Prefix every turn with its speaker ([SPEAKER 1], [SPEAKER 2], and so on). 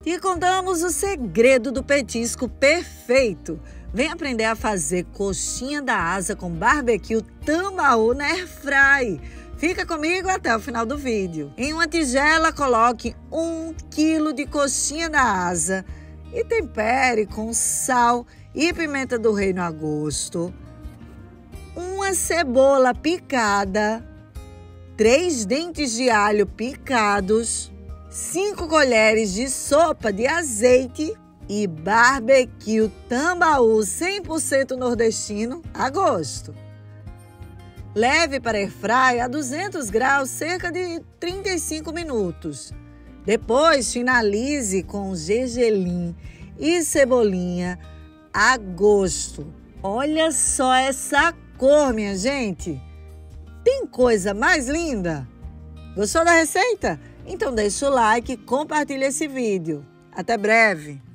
[SPEAKER 1] Te contamos o segredo do petisco perfeito. Vem aprender a fazer coxinha da asa com barbecue tambaú na airfry. Fica comigo até o final do vídeo. Em uma tigela, coloque 1 kg de coxinha da asa e tempere com sal e pimenta do reino a gosto. Uma cebola picada, 3 dentes de alho picados, 5 colheres de sopa de azeite e barbecue tambaú 100% nordestino a gosto. Leve para airfry a 200 graus cerca de 35 minutos. Depois finalize com gergelim e cebolinha a gosto. Olha só essa cor, minha gente! Tem coisa mais linda? Gostou da receita? Então deixa o like e compartilha esse vídeo. Até breve!